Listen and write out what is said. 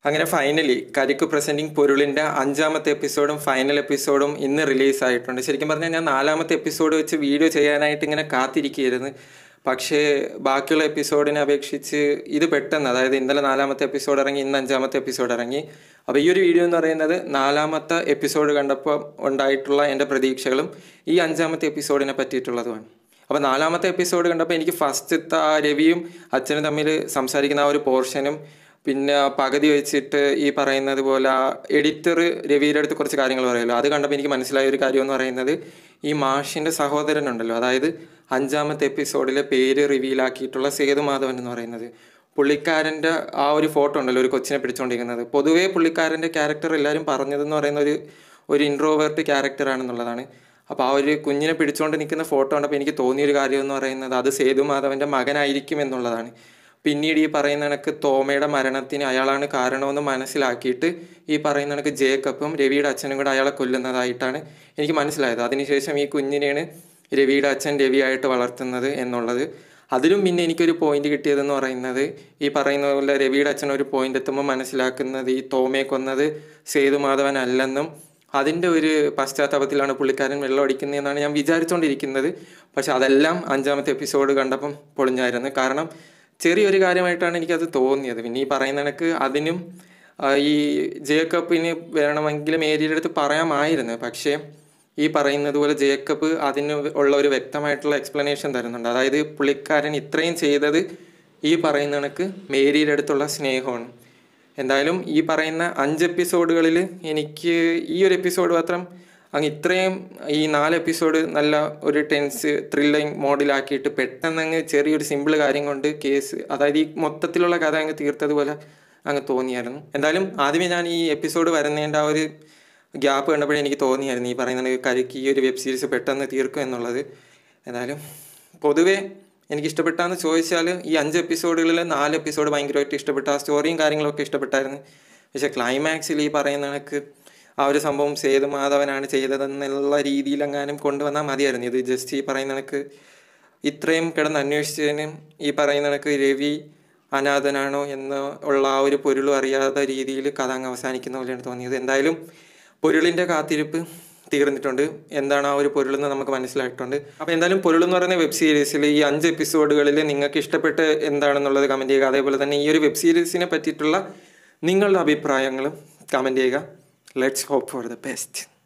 അങ്ങനെ ഫൈനലി കരിക്ക് presenting പൊരുളിൻ്റെ 5ാമത്തെ എപ്പിസോഡും final എപ്പിസോഡും ഇന്ന് റിലീസായിട്ടുണ്ട്. ശരിക്കും പറഞ്ഞാൽ ഞാൻ 4ാമത്തെ എപ്പിസോഡ് വെച്ച് വീഡിയോ ചെയ്യാനായിട്ട് ഇങ്ങനെ കാത്തിരിക്കുകയായിരുന്നു. പക്ഷേ ബാക്കിയുള്ള എപ്പിസോഡിനെ അപേക്ഷിച്ച് ഇത് പെട്ടെന്ന്, അതായത് ഇന്നലെ 4ാമത്തെ എപ്പിസോഡ് ഇറങ്ങി, ഇന്ന് 5ാമത്തെ എപ്പിസോഡ് ഇറങ്ങി. അപ്പോൾ ഈ ഒരു വീഡിയോ എന്ന് പറയുന്നത് 4ാമത്തെ എപ്പിസോഡ് കണ്ടപ്പോൾ ഉണ്ടായിട്ടുള്ള എൻ്റെ പ്രതീക്ഷകളും ഈ 5ാമത്തെ എപ്പിസോഡിനെ പറ്റിയിട്ടുള്ളതുമാണ്. അപ്പോൾ 4ാമത്തെ എപ്പിസോഡ് കണ്ടപ്പോൾ എനിക്ക് ഫസ്റ്റത്തെ ആ രവിയും അച്ഛനും തമ്മിൽ സംസാരിക്കുന്ന ആ ഒരു പോർഷനും, പിന്നെ പകുതി വെച്ചിട്ട് ഈ പറയുന്നത് പോലെ എഡിറ്റർ രവിയുടെ അടുത്ത് കുറച്ച് കാര്യങ്ങൾ പറയുമല്ലോ, അത് കണ്ടപ്പോൾ എനിക്ക് മനസ്സിലായ ഒരു കാര്യം എന്ന് പറയുന്നത്, ഈ മാഷിൻ്റെ സഹോദരനുണ്ടല്ലോ, അതായത് 5ാമത്തെ എപ്പിസോഡിലെ പേര് റിവീലാക്കിയിട്ടുള്ള സേതുമാധവൻ എന്ന് പറയുന്നത്, പുള്ളിക്കാരൻ്റെ ആ ഒരു ഫോട്ടോ ഉണ്ടല്ലോ, ഒരു കൊച്ചിനെ പിടിച്ചുകൊണ്ടിരിക്കുന്നത്. പൊതുവേ പുള്ളിക്കാരൻ്റെ ക്യാരക്ടർ എല്ലാവരും പറഞ്ഞതെന്ന് പറയുന്ന ഒരു ഇൻട്രോവേർട്ട് ക്യാരക്ടറാണെന്നുള്ളതാണ്. അപ്പോൾ ആ ഒരു കുഞ്ഞിനെ പിടിച്ചുകൊണ്ട് നിൽക്കുന്ന ഫോട്ടോ കണ്ടപ്പോൾ എനിക്ക് തോന്നിയൊരു കാര്യം എന്ന് പറയുന്നത് അത് സേതുമാധവൻ്റെ മകനായിരിക്കും എന്നുള്ളതാണ്. പിന്നീട് ഈ പറയുന്ന കണക്ക് തോമയുടെ മരണത്തിന് അയാളാണ് കാരണമെന്ന് മനസ്സിലാക്കിയിട്ട് ഈ പറയുന്ന കണക്ക് ജേക്കബും രവിയുടെ അച്ഛനും കൂടെ അയാളെ കൊല്ലുന്നതായിട്ടാണ് എനിക്ക് മനസ്സിലായത്. അതിനുശേഷം ഈ കുഞ്ഞിനെയാണ് രവിയുടെ അച്ഛൻ രവിയായിട്ട് വളർത്തുന്നത് എന്നുള്ളത്. അതിലും പിന്നെ എനിക്കൊരു പോയിന്റ് കിട്ടിയതെന്ന് പറയുന്നത്, ഈ പറയുന്ന പോലെ രവിയുടെ അച്ഛൻ ഒരു പോയിന്റ് എത്തുമ്പോൾ മനസ്സിലാക്കുന്നത് ഈ തോമയെ കൊന്നത് സേതുമാധവൻ അല്ലെന്നും അതിൻ്റെ ഒരു പശ്ചാത്തലത്തിലാണ് പുള്ളിക്കാരൻ വെള്ളം അടിക്കുന്നതെന്നാണ് ഞാൻ വിചാരിച്ചുകൊണ്ടിരിക്കുന്നത്. പക്ഷെ അതെല്ലാം 5ാമത്തെ എപ്പിസോഡ് കണ്ടപ്പം പൊളിഞ്ഞായിരുന്നു. കാരണം ചെറിയൊരു കാര്യമായിട്ടാണ് എനിക്കത് തോന്നിയത്. പിന്നെ ഈ പറയുന്ന കണക്ക് അതിനും ഈ ജേക്കബിന് വേണമെങ്കിൽ മേരിയുടെ അടുത്ത് പറയാമായിരുന്നു. പക്ഷേ ഈ പറയുന്നത് പോലെ ജേക്കബ് അതിന് ഉള്ള ഒരു വ്യക്തമായിട്ടുള്ള എക്സ്പ്ലനേഷൻ തരുന്നുണ്ട്. അതായത് പുള്ളിക്കാരൻ ഇത്രയും ചെയ്തത് ഈ പറയുന്ന കണക്ക് മേരിയുടെ അടുത്തുള്ള സ്നേഹമാണ്. എന്തായാലും ഈ പറയുന്ന 5 എപ്പിസോഡുകളിൽ എനിക്ക് ഈ ഒരു എപ്പിസോഡ് മാത്രം അങ്ങ് ഇത്രയും, ഈ 4 എപ്പിസോഡ് നല്ല ഒരു ടെൻസ് ത്രില്ലിങ് മോഡിലാക്കിയിട്ട് പെട്ടെന്ന് അങ്ങ് ചെറിയൊരു സിമ്പിൾ കാര്യം കൊണ്ട് കേസ്, അതായത് ഈ മൊത്തത്തിലുള്ള കഥ അങ്ങ് തീർത്തതുപോലെ അങ്ങ് തോന്നിയായിരുന്നു. എന്തായാലും ആദ്യമേ ഞാൻ ഈ എപ്പിസോഡ് വരുന്നതിൻ്റെ ആ ഒരു ഗ്യാപ്പ് കണ്ടപ്പോഴേ എനിക്ക് തോന്നിയായിരുന്നു ഈ പറയുന്ന കരിക്ക് ഈ ഒരു വെബ് സീരീസ് പെട്ടെന്ന് തീർക്കും എന്നുള്ളത്. എന്തായാലും പൊതുവേ എനിക്ക് ഇഷ്ടപ്പെട്ടാന്ന് ചോദിച്ചാൽ ഈ 5 എപ്പിസോഡുകളിൽ 4 എപ്പിസോഡ് ഭയങ്കരമായിട്ട് ഇഷ്ടപ്പെട്ട, ആ സ്റ്റോറിയും കാര്യങ്ങളൊക്കെ ഇഷ്ടപ്പെട്ടായിരുന്നു. പക്ഷേ ക്ലൈമാക്സിൽ ഈ പറയുന്ന കണക്ക് ആ ഒരു സംഭവം സേതുമാധവനാണ് ചെയ്തതെന്നുള്ള രീതിയിലെങ്ങാനും കൊണ്ടുവന്നാൽ മതിയായിരുന്നു. ഇത് ജസ്റ്റ് ഈ പറയുന്ന കണക്ക് ഇത്രയും കിടന്ന് അന്വേഷിച്ചതിന് ഈ പറയുന്ന കണക്ക് രവി അനാഥനാണോ എന്ന് ഉള്ള ആ ഒരു പൊരുളും അറിയാത്ത രീതിയിൽ കഥ അങ്ങ് അവസാനിക്കുന്ന പോലെയാണ് തോന്നിയത്. എന്തായാലും പൊരുളിൻ്റെ കാത്തിരിപ്പ് തീർന്നിട്ടുണ്ട്. എന്താണ് ആ ഒരു പൊരുളെന്ന് നമുക്ക് മനസ്സിലായിട്ടുണ്ട്. അപ്പോൾ എന്തായാലും പൊരുളെന്ന് പറയുന്ന വെബ് സീരീസിൽ ഈ 5 എപ്പിസോഡുകളിൽ നിങ്ങൾക്ക് ഇഷ്ടപ്പെട്ട് എന്താണെന്നുള്ളത് കമൻറ്റ് ചെയ്യുക. അതേപോലെ തന്നെ ഈ ഒരു വെബ് സീരീസിനെ പറ്റിയിട്ടുള്ള നിങ്ങളുടെ അഭിപ്രായങ്ങളും കമൻറ്റ് ചെയ്യുക. Let's hope for the best.